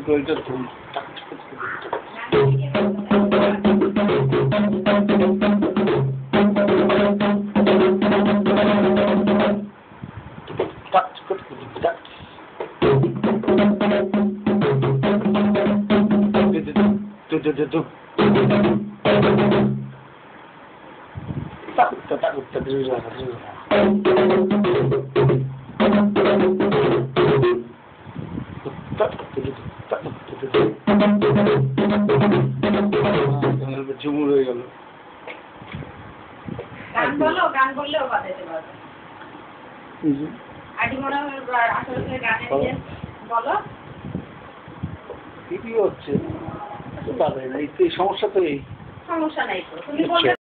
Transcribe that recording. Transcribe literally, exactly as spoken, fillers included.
কোয়েলটা ধুম tak tak tak tak terus lah terus lah tak terus tak terus jangan berjumur lagi kalau গান বলো গান বললেও বাজাতে পারবে আদি মনে হয় আসলে গানে দিয়ে বলো কি হচ্ছে বাজায় না এই সমস্যা তো এই সমস্যা নাই তো তুমি বলবে